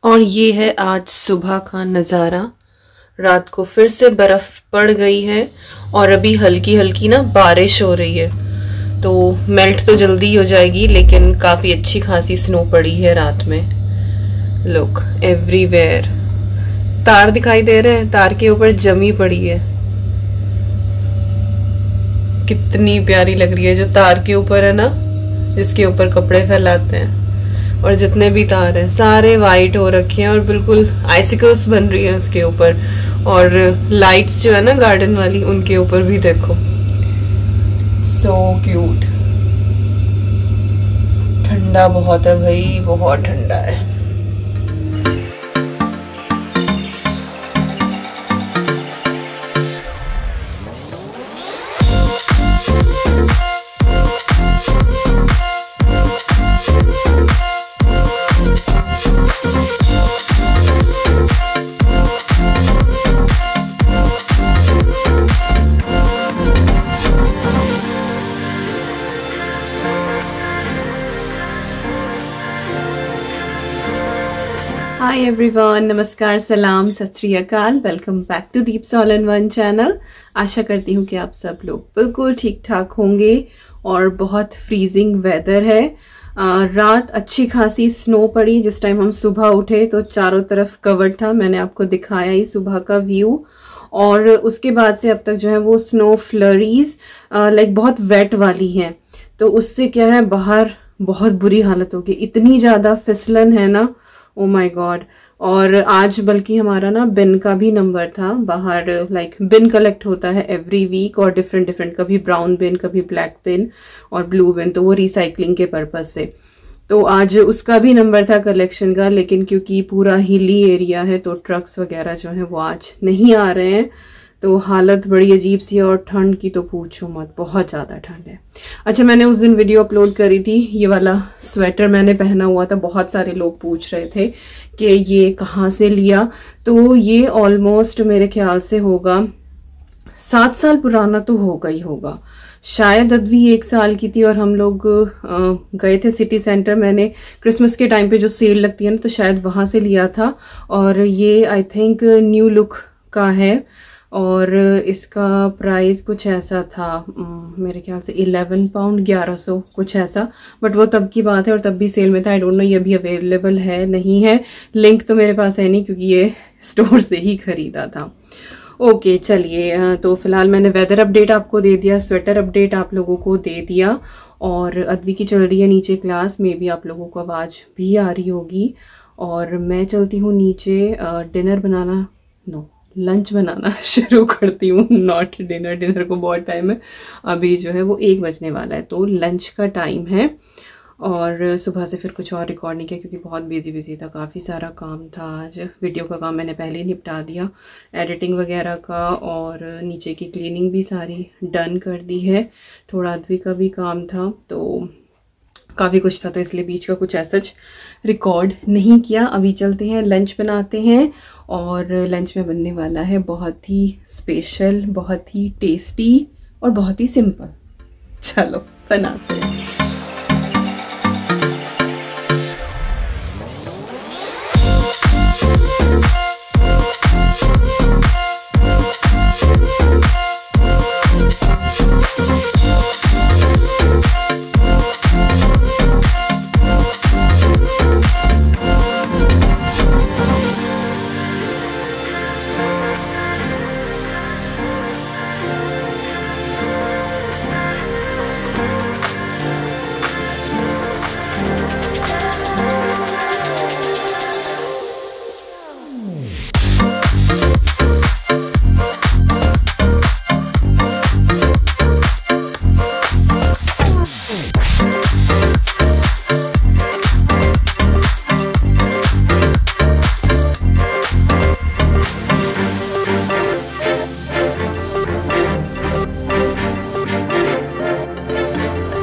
और ये है आज सुबह का नज़ारा। रात को फिर से बर्फ पड़ गई है और अभी हल्की हल्की ना बारिश हो रही है, तो मेल्ट तो जल्दी हो जाएगी लेकिन काफी अच्छी खासी स्नो पड़ी है रात में। लुक एवरीवेयर तार दिखाई दे रहे हैं, तार के ऊपर जमी पड़ी है। कितनी प्यारी लग रही है जो तार के ऊपर है ना, जिसके ऊपर कपड़े फैलाते हैं। और जितने भी तार हैं सारे वाइट हो रखे हैं और बिल्कुल आइसिकल्स बन रही है उसके ऊपर। और लाइट्स जो है ना गार्डन वाली, उनके ऊपर भी देखो, सो क्यूट। ठंडा बहुत है भाई, बहुत ठंडा है। हाय एवरीवन, नमस्कार, सलाम, सत श्री अकाल। Welcome back to Deep's all in one channel. आशा करती हूँ कि आप सब लोग बिल्कुल ठीक ठाक होंगे और बहुत फ्रीजिंग वेदर है। रात अच्छी खासी स्नो पड़ी। जिस टाइम हम सुबह उठे तो चारों तरफ कवर्ड था, मैंने आपको दिखाया ही सुबह का व्यू। और उसके बाद से अब तक जो है वो स्नो फ्लरीज लाइक बहुत वेट वाली हैं, तो उससे क्या है बाहर बहुत बुरी हालत होगी। इतनी ज़्यादा फिसलन है ना, ओ माय गॉड। और आज बल्कि हमारा ना बिन का भी नंबर था बाहर। लाइक बिन कलेक्ट होता है एवरी वीक और डिफरेंट डिफरेंट, कभी ब्राउन बिन, कभी ब्लैक बिन और ब्लू बिन, तो वो रिसाइकलिंग के पर्पज से। तो आज उसका भी नंबर था कलेक्शन का, लेकिन क्योंकि पूरा हिली एरिया है तो ट्रक्स वगैरह जो है वो आज नहीं आ रहे हैं, तो हालत बड़ी अजीब सी है। और ठंड की तो पूछो मत, बहुत ज़्यादा ठंड है। अच्छा, मैंने उस दिन वीडियो अपलोड करी थी, ये वाला स्वेटर मैंने पहना हुआ था। बहुत सारे लोग पूछ रहे थे कि ये कहाँ से लिया। तो ये ऑलमोस्ट मेरे ख्याल से होगा 7 साल पुराना तो होगा ही होगा। शायद अद्वी 1 साल की थी और हम लोग गए थे सिटी सेंटर। मैंने क्रिसमस के टाइम पे जो सेल लगती है ना, तो शायद वहाँ से लिया था। और ये आई थिंक न्यू लुक का है और इसका प्राइस कुछ ऐसा था, मेरे ख्याल से 11 पाउंड, 1100 कुछ ऐसा। बट वो तब की बात है और तब भी सेल में था। आई डोंट नो ये अभी अवेलेबल है नहीं है, लिंक तो मेरे पास है नहीं क्योंकि ये स्टोर से ही खरीदा था। ओके चलिए, तो फिलहाल मैंने वेदर अपडेट आपको दे दिया, स्वेटर अपडेट आप लोगों को दे दिया। और अद्वी की चल रही है नीचे क्लास में, भी आप लोगों को आवाज़ भी आ रही होगी। और मैं चलती हूँ नीचे डिनर बनाना, नो लंच बनाना शुरू करती हूँ, नॉट डिनर। डिनर को बहुत टाइम है, अभी जो है वो 1 बजने वाला है, तो लंच का टाइम है। और सुबह से फिर कुछ और रिकॉर्ड नहीं किया क्योंकि बहुत बिजी था, काफ़ी सारा काम था आज। वीडियो का काम मैंने पहले ही निपटा दिया, एडिटिंग वगैरह का, और नीचे की क्लीनिंग भी सारी डन कर दी है। थोड़ा अद्वी का भी काम था, तो काफ़ी कुछ था, तो इसलिए बीच का कुछ ऐसा रिकॉर्ड नहीं किया। अभी चलते हैं लंच बनाते हैं। और लंच में बनने वाला है बहुत ही स्पेशल, बहुत ही टेस्टी और बहुत ही सिंपल। चलो बनाते हैं।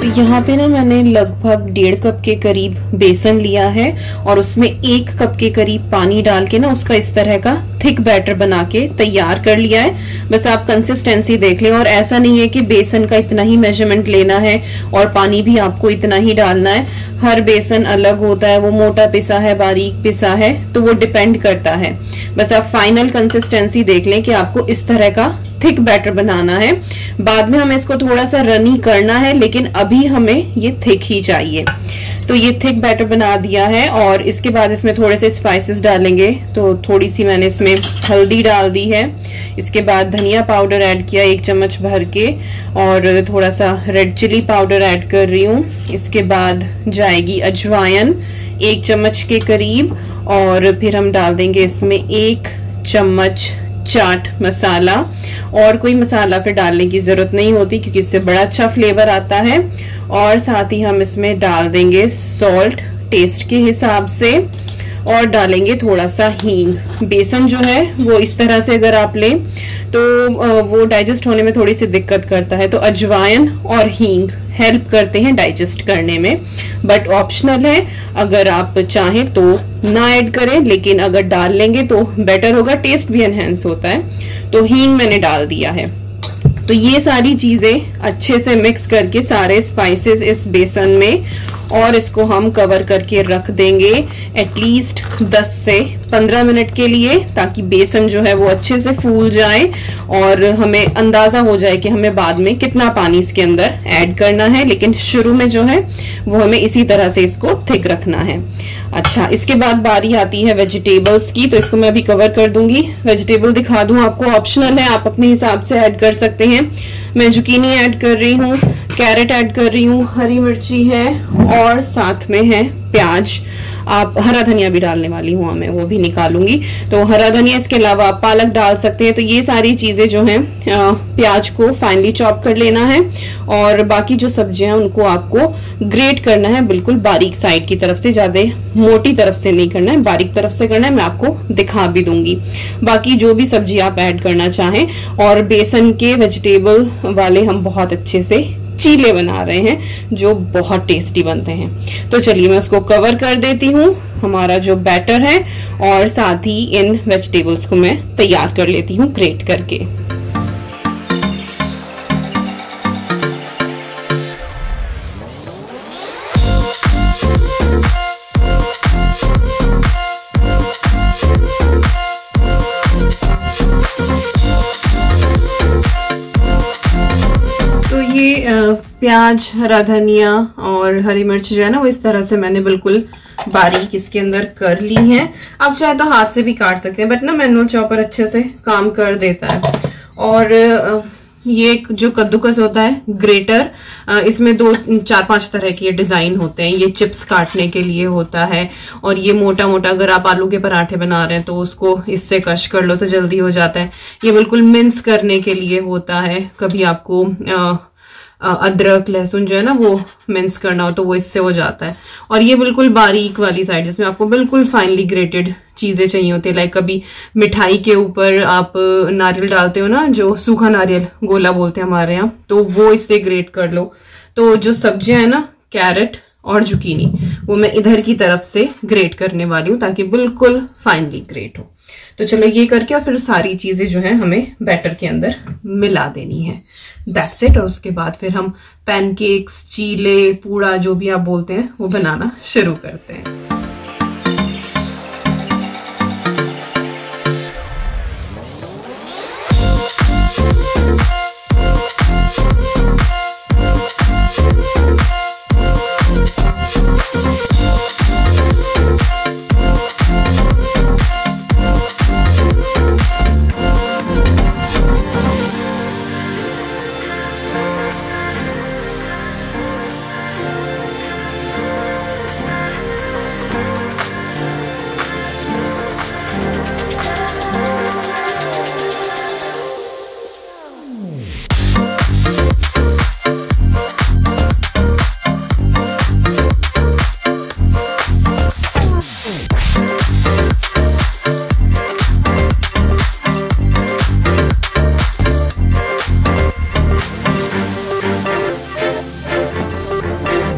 तो यहाँ पे ना मैंने लगभग 1.5 कप के करीब बेसन लिया है और उसमें 1 कप के करीब पानी डाल के ना उसका इस तरह का थिक बैटर बना के तैयार कर लिया है। बस आप कंसिस्टेंसी देख लें, और ऐसा नहीं है कि बेसन का इतना ही मेजरमेंट लेना है और पानी भी आपको इतना ही डालना है। हर बेसन अलग होता है, वो मोटा पिसा है, बारीक पिसा है, तो वो डिपेंड करता है। बस आप फाइनल कंसिस्टेंसी देख लें कि आपको इस तरह का थिक बैटर बनाना है। बाद में हमें इसको थोड़ा सा रनी करना है, लेकिन अभी हमें ये थिक ही चाहिए। तो ये थिक बैटर बना दिया है और इसके बाद इसमें थोड़े से स्पाइसेस डालेंगे। तो थोड़ी सी मैंने इसमें हल्दी डाल दी है, इसके बाद धनिया पाउडर ऐड किया 1 चम्मच भर के, और थोड़ा सा रेड चिली पाउडर ऐड कर रही हूँ। इसके बाद जाएगी अजवाइन 1 चम्मच के करीब, और फिर हम डाल देंगे इसमें 1 चम्मच चाट मसाला। और कोई मसाला फिर डालने की जरूरत नहीं होती क्योंकि इससे बड़ा अच्छा फ्लेवर आता है। और साथ ही हम इसमें डाल देंगे सॉल्ट टेस्ट के हिसाब से, और डालेंगे थोड़ा सा हींग। बेसन जो है वो इस तरह से अगर आप लें तो वो डाइजेस्ट होने में थोड़ी सी दिक्कत करता है, तो अजवाइन और हींग हेल्प करते हैं डाइजेस्ट करने में, बट ऑप्शनल है। अगर आप चाहें तो ना ऐड करें, लेकिन अगर डाल लेंगे तो बेटर होगा, टेस्ट भी एनहेंस होता है। तो हींग मैंने डाल दिया है। तो ये सारी चीजें अच्छे से मिक्स करके सारे स्पाइसेस इस बेसन में, और इसको हम कवर करके रख देंगे एटलीस्ट 10 से 15 मिनट के लिए, ताकि बेसन जो है वो अच्छे से फूल जाए और हमें अंदाजा हो जाए कि हमें बाद में कितना पानी इसके अंदर ऐड करना है। लेकिन शुरू में जो है वो हमें इसी तरह से इसको थिक रखना है। अच्छा, इसके बाद बारी आती है वेजिटेबल्स की, तो इसको मैं अभी कवर कर दूंगी। वेजिटेबल दिखा दूं आपको, ऑप्शनल है, आप अपने हिसाब से ऐड कर सकते हैं। मैं जुकीनी ऐड कर रही हूँ, कैरेट ऐड कर रही हूँ, हरी मिर्ची है, और साथ में है प्याज। आप हरा धनिया भी डालने वाली हूँ, मैं वो भी निकालूंगी। तो हरा धनिया, इसके अलावा आप पालक डाल सकते हैं। तो ये सारी चीजें जो हैं, प्याज को फाइनली चॉप कर लेना है, और बाकी जो सब्जियां उनको आपको ग्रेट करना है, बिल्कुल बारीक साइड की तरफ से, ज्यादा मोटी तरफ से नहीं करना है, बारीक तरफ से करना है। मैं आपको दिखा भी दूंगी बाकी जो भी सब्जी आप ऐड करना चाहें। और बेसन के वेजिटेबल वाले हम बहुत अच्छे से चीले बना रहे हैं जो बहुत टेस्टी बनते हैं। तो चलिए मैं उसको कवर कर देती हूँ, हमारा जो बैटर है, और साथ ही इन वेजिटेबल्स को मैं तैयार कर लेती हूँ ग्रेट करके। प्याज, हरा धनिया और हरी मिर्च जो है ना, वो इस तरह से मैंने बिल्कुल बारीक इसके अंदर कर ली हैं। आप चाहे तो हाथ से भी काट सकते हैं, बट ना मैनुअल चॉपर अच्छे से काम कर देता है। और ये जो कद्दूकस होता है ग्रेटर, इसमें 4-5 तरह के डिजाइन होते हैं। ये चिप्स काटने के लिए होता है, और ये मोटा मोटा अगर आप आलू के पराठे बना रहे हैं तो उसको इससे कश कर लो तो जल्दी हो जाता है। ये बिल्कुल मिन्स करने के लिए होता है। कभी आपको अदरक लहसुन जो है ना वो मिन्स करना हो तो वो इससे हो जाता है। और ये बिल्कुल बारीक वाली साइड, जिसमें आपको बिल्कुल फाइनली ग्रेटेड चीजें चाहिए होती है। लाइक कभी मिठाई के ऊपर आप नारियल डालते हो ना, जो सूखा नारियल गोला बोलते हैं हमारे यहाँ, तो वो इससे ग्रेट कर लो। तो जो सब्जियां है ना, कैरेट और जुकीनी, वो मैं इधर की तरफ से ग्रेट करने वाली हूँ ताकि बिल्कुल फाइनली ग्रेट हो। तो चलो ये करके, और फिर सारी चीजें जो है हमें बैटर के अंदर मिला देनी है। That's it. और उसके बाद फिर हम पैनकेक्स, चीले, पूड़ा, जो भी आप बोलते हैं, वो बनाना शुरू करते हैं।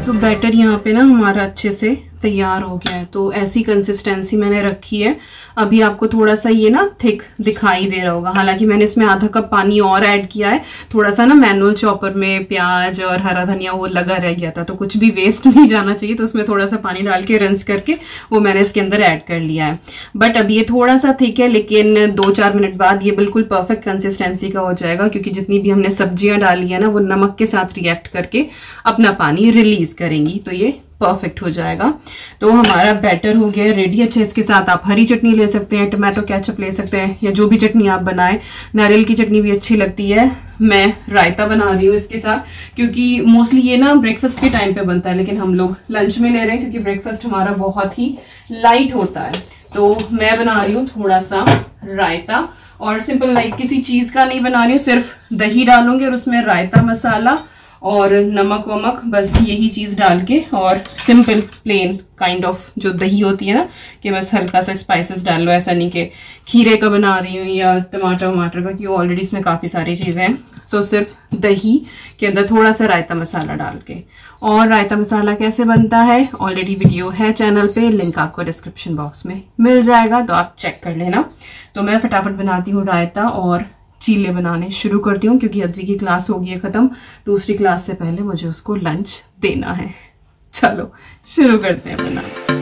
तो बैटर यहाँ पे ना हमारा अच्छे से तैयार हो गया है। तो ऐसी कंसिस्टेंसी मैंने रखी है। अभी आपको थोड़ा सा ये ना थिक दिखाई दे रहा होगा, हालांकि मैंने इसमें आधा कप पानी और ऐड किया है। थोड़ा सा ना मैनुअल चॉपर में प्याज और हरा धनिया वो लगा रह गया था, तो कुछ भी वेस्ट नहीं जाना चाहिए, तो उसमें थोड़ा सा पानी डाल के रिंस करके वो मैंने इसके अंदर ऐड कर लिया है। बट अब ये थोड़ा सा थिक है, लेकिन 2-4 मिनट बाद ये बिल्कुल परफेक्ट कंसिस्टेंसी का हो जाएगा, क्योंकि जितनी भी हमने सब्जियां डाली है ना वो नमक के साथ रिएक्ट करके अपना पानी रिलीज करेंगी, तो ये परफेक्ट हो जाएगा। तो हमारा बैटर हो गया रेडी। अच्छा, इसके साथ आप हरी चटनी ले सकते हैं, टमाटो केचप ले सकते हैं, या जो भी चटनी आप बनाएं। नारियल की चटनी भी अच्छी लगती है। मैं रायता बना रही हूँ इसके साथ, क्योंकि मोस्टली ये ना ब्रेकफास्ट के टाइम पे बनता है, लेकिन हम लोग लंच में ले रहे हैं क्योंकि ब्रेकफास्ट हमारा बहुत ही लाइट होता है। तो मैं बना रही हूँ थोड़ा सा रायता, और सिंपल लाइक किसी चीज का नहीं बना रही हूँ, सिर्फ दही डालूंगी और उसमें रायता मसाला और नमक वमक, बस यही चीज डाल के, और सिंपल प्लेन काइंड ऑफ जो दही होती है ना, कि बस हल्का सा स्पाइसेस डाल लो। ऐसा नहीं कि खीरे का बना रही हूँ या टमाटर वमाटर का, क्योंकि ऑलरेडी इसमें काफी सारी चीजें हैं। तो सिर्फ दही के अंदर थोड़ा सा रायता मसाला डाल के। और रायता मसाला कैसे बनता है ऑलरेडी वीडियो है चैनल पे, लिंक आपको डिस्क्रिप्शन बॉक्स में मिल जाएगा, तो आप चेक कर लेना। तो मैं फटाफट बनाती हूँ रायता और चीले बनाने शुरू करती हूँ, क्योंकि अद्वी की क्लास हो गई है खत्म। दूसरी क्लास से पहले मुझे उसको लंच देना है। चलो शुरू करते हैं बनाना।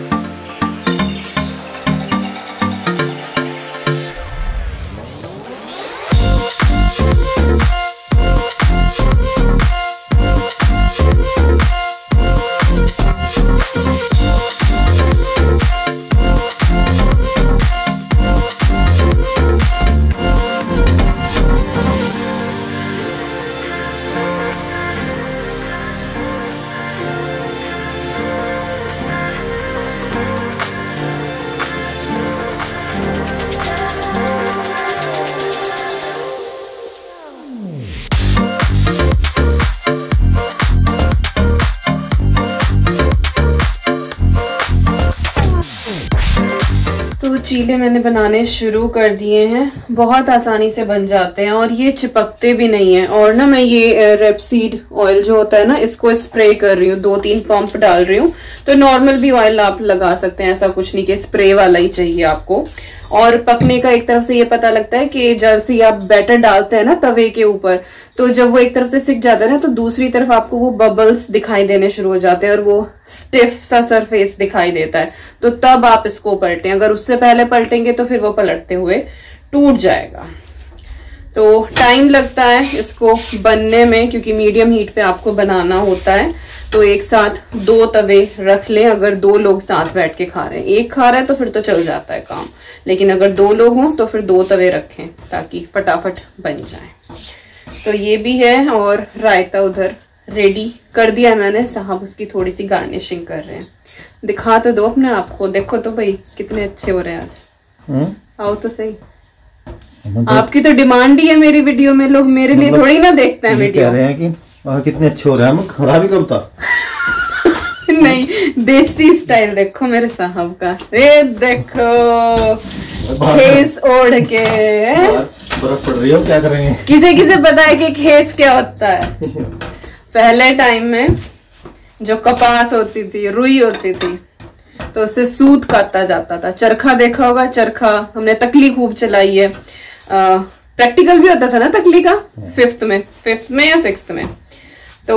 चीले मैंने बनाने शुरू कर दिए हैं, बहुत आसानी से बन जाते हैं और ये चिपकते भी नहीं है। और ना मैं ये रेपसीड ऑयल जो होता है ना, इसको स्प्रे कर रही हूँ, 2-3 पंप डाल रही हूँ। तो नॉर्मल भी ऑयल आप लगा सकते हैं, ऐसा कुछ नहीं कि स्प्रे वाला ही चाहिए आपको। और पकने का एक तरफ से ये पता लगता है कि जब से आप बैटर डालते हैं ना तवे के ऊपर, तो जब वो एक तरफ से सिक जाता है ना, तो दूसरी तरफ आपको वो बबल्स दिखाई देने शुरू हो जाते हैं और वो स्टिफ सा सरफेस दिखाई देता है। तो तब आप इसको पलटें, अगर उससे पहले पलटेंगे तो फिर वो पलटते हुए टूट जाएगा। तो टाइम लगता है इसको बनने में, क्योंकि मीडियम हीट पे आपको बनाना होता है। तो एक साथ 2 तवे रख लें, अगर 2 लोग साथ बैठ के खा रहे हैं। एक खा रहा है तो फिर तो चल जाता है काम, लेकिन अगर 2 लोग हों तो फिर 2 तवे रखें ताकि फटाफट बन जाए। तो ये भी है, और रायता उधर रेडी कर दिया मैंने, साहब उसकी थोड़ी सी गार्निशिंग कर रहे हैं। दिखा तो दो अपने आप को, देखो तो भाई कितने अच्छे हो रहे हैं आज। आओ तो सही, आपकी तो डिमांड ही है मेरी वीडियो में, लोग मेरे लिए थोड़ी ना देखते हैं वीडियो। कह रहे हैं कि कितने अच्छे हो रहे हैं, खराब ही कब था। नहीं, देसी स्टाइल देखो मेरे साहब का, ये देखो खेस ओढ़ के बर्फ पड़ रही हो, क्या करेंगे। किसे किसे पता है कि खेस क्या होता है? पहले टाइम में जो कपास होती थी, रुई होती थी, तो उससे सूत काटा जाता था। चरखा देखा होगा, चरखा हमने तकली खूब चलाई है। प्रैक्टिकल भी होता था ना तकली का, 5th में या 6th में। तो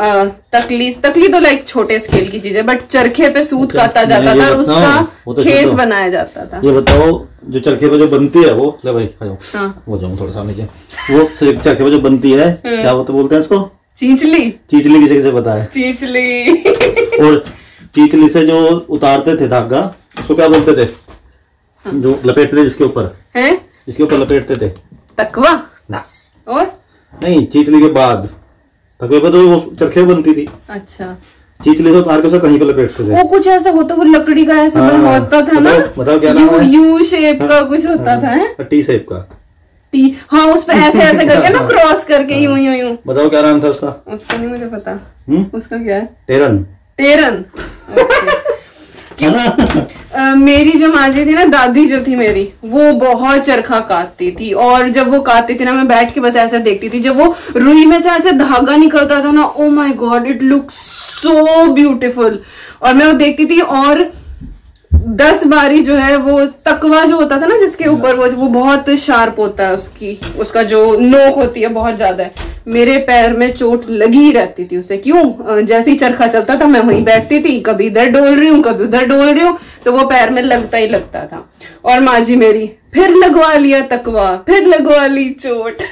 तकली तो लाइक छोटे स्केल की चीज है, बट चरखे पे सूत काटा जाता था और उसका खेस बनाया जाता था। ये बताओ, जो चरखे पे जो बनती है वो, ले भाई वो जाऊँ थोड़ा सा नीचे, वो चरखे पे जो बनती है क्या बोलते हैं इसको? चींचली। चींचली किसे किसे पता है? चींचली। और चींचली से जो उतारते थे धागा, उसको क्या बोलते थे? जो लपेटते थे जिसके ऊपर है, जिसके ऊपर लपेटते थे? तकवा ना। और नहीं, चींचली के बाद तकवे पे तो वो चरखे बनती थी। अच्छा, चींचली से उतार के उसे कहीं पे लपेटते थे। वो कुछ ऐसा होता, वो लकड़ी का ऐसा होता था ना, बताओ क्या नाम है? यू शेप का कुछ होता था, टी शेप का। टी, हाँ, उस पे ऐसे ऐसे करके ना क्रॉस करके यूं यूं यूं। बताओ क्या नाम था उसका? उसका नहीं मुझे पता। उसका क्या है? टेरन। मेरी जो माजी थी ना, दादी जो थी मेरी, वो बहुत चरखा काटती थी। और जब वो काटती थी ना, मैं बैठ के बस ऐसे देखती थी। जब वो रुई में से ऐसे धागा निकलता था ना, oh my God, it looks so beautiful. और मैं वो देखती थी, और 10 बारी जो है वो तकवा जो होता था ना जिसके ऊपर, वो बहुत शार्प होता है, उसका जो नोक होती है बहुत ज्यादा है। मेरे पैर में चोट लगी ही रहती थी उसे। क्यों? जैसे ही चरखा चलता था मैं वहीं बैठती थी, कभी इधर डोल रही हूँ कभी उधर डोल रही हूँ, तो वो पैर में लगता ही लगता था। और माँ जी मेरी फिर लगवा लिया तकवा, फिर लगवा ली चोट।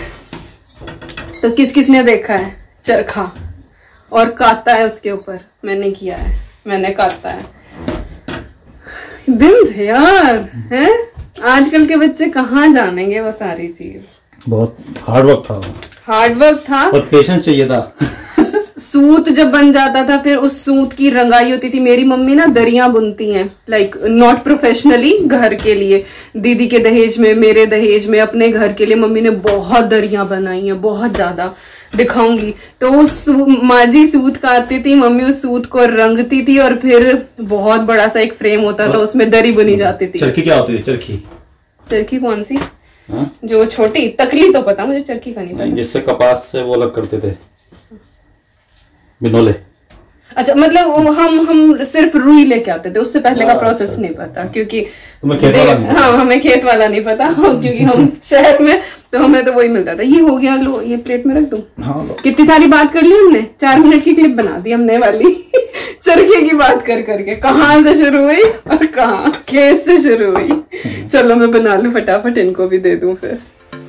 तो किसने देखा है चरखा और काता है उसके ऊपर? मैंने किया है, मैंने काता है। दिन थे यार, हैं? आजकल के बच्चे कहाँ जानेंगे वो सारी चीज। बहुत हार्ड वर्क था, हार्ड वर्क था और पेशेंस चाहिए था। सूत जब बन जाता था फिर उस सूत की रंगाई होती थी। मेरी मम्मी ना दरियां बुनती हैं, लाइक नॉट प्रोफेशनली, घर के लिए। दीदी के दहेज में, मेरे दहेज में, अपने घर के लिए मम्मी ने बहुत दरियां बनाई हैं, बहुत ज्यादा। दिखाऊंगी। तो उस माजी सूत काटती थी, मम्मी उस सूत को रंगती थी, और फिर बहुत बड़ा सा एक फ्रेम होता था, उसमें दरी बुनी जाती थी। चरखी क्या होती है? चरखी? चरखी कौन सी? हा? जो छोटी तकली तो पता, मुझे चरखी का नहीं पता। जिससे कपास से वो अलग करते थे, बिनोले। अच्छा, मतलब हम सिर्फ रुई लेके आते थे, उससे पहले का प्रोसेस नहीं पता, क्योंकि हाँ हमें खेत वाला नहीं पता, क्योंकि हम शहर में, तो हमें तो वही मिलता था। ये हो गया, लो ये प्लेट में रख दूं। हाँ, कितनी सारी बात कर ली हमने, 4 मिनट की क्लिप बना दी हमने वाली। चरखे की बात कर करके कहाँ से शुरू हुई और कहाँ खेत से शुरू हुई। चलो मैं बना लूं फटाफट, इनको भी दे दूं फिर।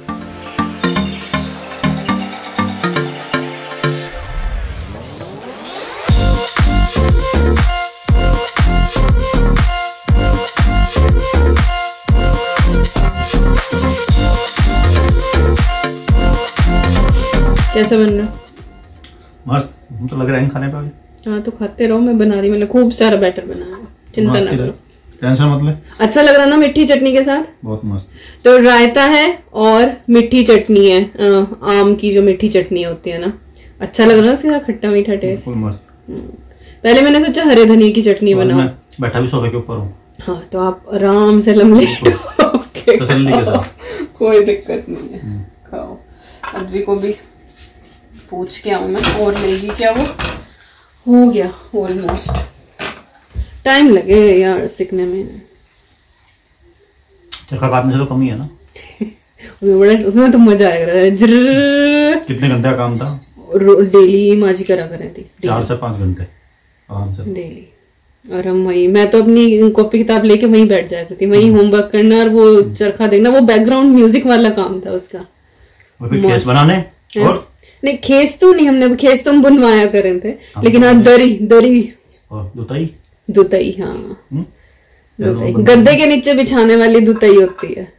कैसा बन रहा? मस्त, तो लग रहा है खाने पे। हाँ तो खाते रहो, मैं बना रही, मैंने खूब सारा बैटर बनाया, चिंता ना करो। टेंशन मत ले। अच्छा लग रहा ना मीठी चटनी के साथ? बहुत मस्त। तो रायता है और मीठी चटनी है, आम की जो मीठी चटनी होती है ना, अच्छा लग रहा है इसके साथ, खट्टा मीठा टेस्ट। पहले मैंने सोचा हरे धनिया की चटनी बनाऊं, बैठा भी सोफे के ऊपर हूँ। हाँ तो आप आराम से लम्बे कोई दिक्कत नहीं है, खाओ। अद्री को भी पूछ के आऊं मैं, और लेगी क्या वो? हो गया ऑलमोस्ट, टाइम लगे यार सीखने में। चरखा काटने से तो कम ही है ना। उसमें तो मजा आएगा। कितने घंटे का काम था? डेली माजी करा कर रही थी, 4 से 5 घंटे आराम से डेली। और हम वही, मैं तो अपनी कॉपी किताब लेके वहीं बैठ जाया करती, वहीं होमवर्क करना और वो चरखा देखना। वो बैकग्राउंड म्यूजिक वाला काम था उसका। खेस बनाने और नहीं, खेस तो नहीं, हमने खेस तो हम बुनवाया कर रहे थे, लेकिन हाँ दरी और दुताई। हाँ दुताई, गद्दे के नीचे बिछाने वाली दुताई होती है।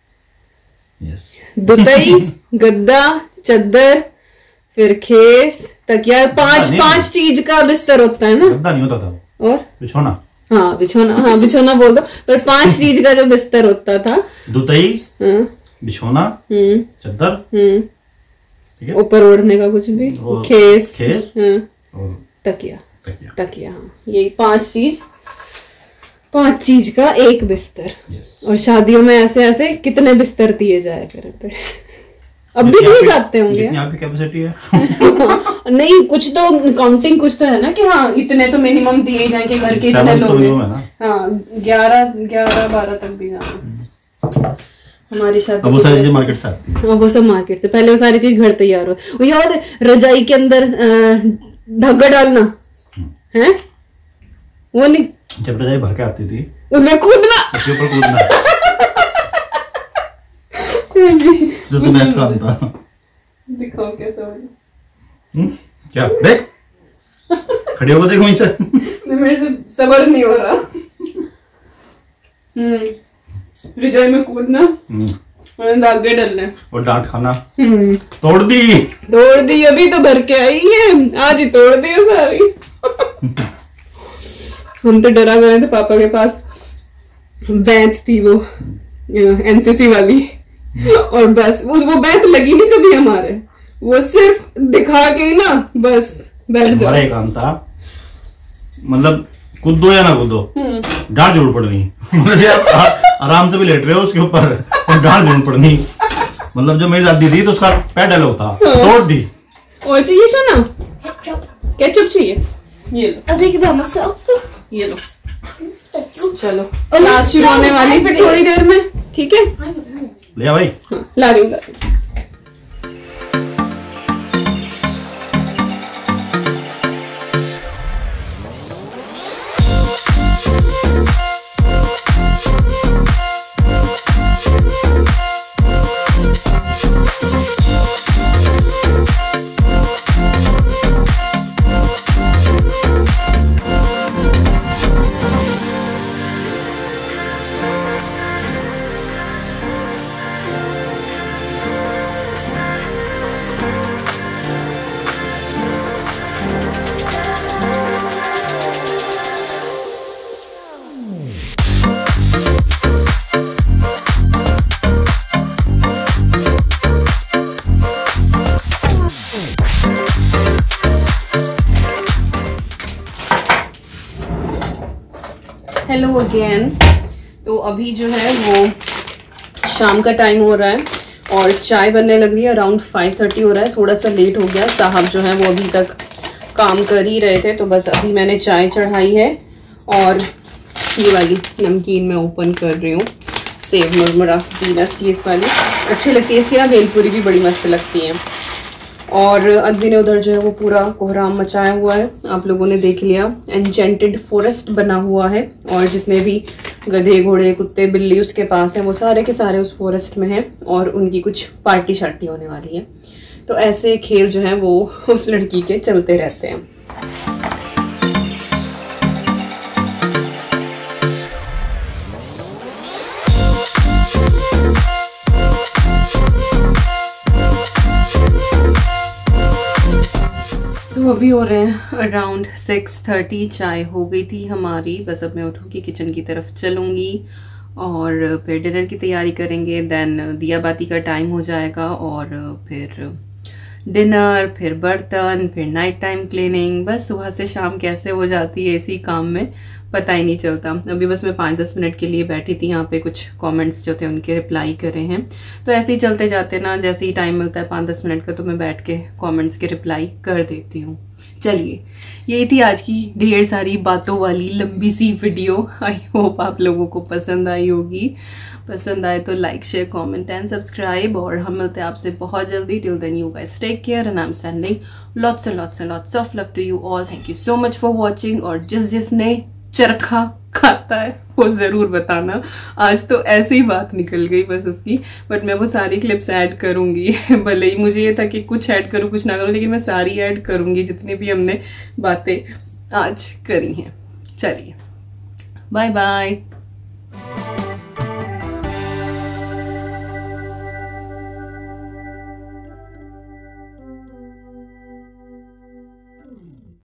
दुताई, गद्दा, चद्दर, फिर खेस, तकिया, 5 चीज का बिस्तर होता है ना। गद्दा नहीं होता था, और बिछोना। हाँ बिछोना बोल दो, पर 5 चीज का जो बिस्तर होता था। दुताई, बिछोना, चद्दर, ऊपर ओढ़ने का कुछ भी, खेस, और तकिया। हाँ, ये 5 चीज का एक बिस्तर। और शादियों में ऐसे कितने बिस्तर दिए जाया करते। अब भी दिए जाते होंगे, आपकी कैपेसिटी है। नहीं, कुछ तो काउंटिंग कुछ तो है ना, कि हाँ इतने तो मिनिमम दिए जाएंगे, घर के इतने लोग हैं। हाँ 11-12 तक भी जाना। हमारी शादी वो सारी चीजें मार्केट से आती है। वो सब मार्केट से, पहले वो सारी चीज घर तैयार हो। वो याद है रजाई के अंदर धागा डालना है, वो नहीं, जब रजाई भर के आती थी उसमें कूदना, उसके ऊपर कूदना। जो तो नेक्स्ट काम था। दिखाओ कैसा हो। क्या देख, खड़ी होकर देखो वहीं से। मेरे से सबर नहीं हो रहा। रजाई में कूदना और धागे डालने और डांट खाना। तोड़ दी, अभी तो भर के आई है, आज ही तोड़ दी सारी। हम तो डरा गए थे, पापा के पास बैंत थी वो एनसीसी वाली, और बस वो बैंत लगी नहीं कभी हमारे, वो सिर्फ दिखा के ही ना बस बैठ जाओ। हमारा काम था, मतलब कूदो या ना कूदो, डांट जरूर पड़नी। आराम से भी लेट रहे हो उसके ऊपर, और डांट जरूर पड़नी। मतलब जो मेरी दादी थी तो उसका पैर डाला होता, तोड़ दी। और चाहिए शोना, केचप चाहिए। ये लो, ये लो। चलो क्लास शुरू होने वाली फिर थोड़ी देर में, ठीक है? ले भाई। हाँ, ला रही हूँ। Hello again. तो अभी जो है वो शाम का टाइम हो रहा है और चाय बनने लग रही है। अराउंड 5:30 हो रहा है, थोड़ा सा लेट हो गया। साहब जो है वो अभी तक काम कर ही रहे थे, तो बस अभी मैंने चाय चढ़ाई है। और ये वाली नमकीन मैं ओपन कर रही हूँ, सेव मुरमुरा पीनट्स, ये इस वाली अच्छी लगती है। इसकी ना भेलपुरी भी बड़ी मस्त लगती है। और अदबी ने उधर जो है वो पूरा कोहराम मचाया हुआ है, आप लोगों ने देख लिया। एन्चेंटेड फॉरेस्ट बना हुआ है और जितने भी गधे घोड़े कुत्ते बिल्ली उसके पास हैं वो सारे के सारे उस फॉरेस्ट में हैं और उनकी कुछ पार्टी शार्टी होने वाली है। तो ऐसे खेल जो हैं वो उस लड़की के चलते रहते हैं। तो अभी हो रहे हैं अराउंड 6:30। चाय हो गई थी हमारी, बस अब मैं उठूँगी किचन की तरफ चलूँगी और फिर डिनर की तैयारी करेंगे। देन दिया बाती का टाइम हो जाएगा और फिर डिनर, फिर बर्तन, फिर नाइट टाइम क्लीनिंग। बस सुबह से शाम कैसे हो जाती है इसी काम में, पता ही नहीं चलता। अभी बस मैं 5-10 मिनट के लिए बैठी थी यहाँ पे, कुछ कमेंट्स जो थे उनके रिप्लाई करे हैं। तो ऐसे ही चलते जाते ना, जैसे ही टाइम मिलता है 5-10 मिनट का तो मैं बैठ के कमेंट्स के रिप्लाई कर देती हूँ। चलिए, यही थी आज की ढेर सारी बातों वाली लंबी सी वीडियो। आई होप आप लोगों को पसंद आई होगी। पसंद आए तो like, share, comment and subscribe. और हम मिलते हैं आपसे बहुत जल्दी। Till then you guys take care and I am sending lots and lots and lots of love to you all. Thank you so much for watching. और जिसने चरखा खाता है वो जरूर बताना। आज तो ऐसे ही बात निकल गई बस उसकी, बट मैं वो सारी क्लिप्स ऐड करूंगी। भले ही मुझे ये था कि कुछ ऐड करूं कुछ ना करूं, लेकिन मैं सारी ऐड करूंगी जितनी भी हमने बातें आज करी हैं। चलिए, बाय बाय।